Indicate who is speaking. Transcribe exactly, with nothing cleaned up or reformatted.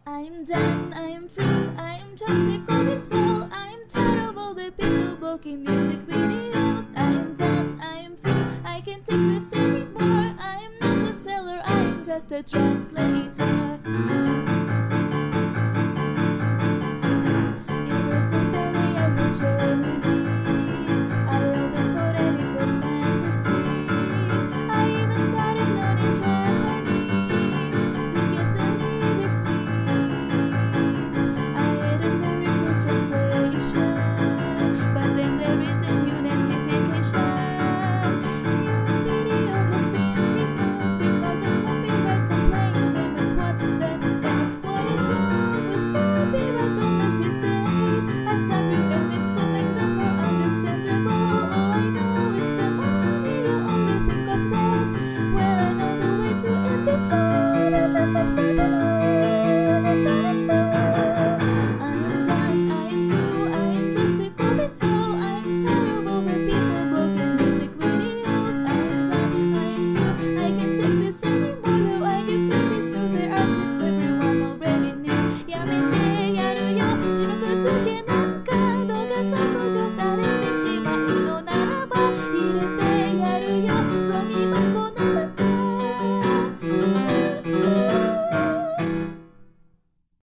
Speaker 1: I'm done, I am through, I am just sick of it all. I am tired of all the people blocking music videos. I am done, I am through, I can't take this anymore. I am not a seller, I am just a translator. Ever since that day I heard your music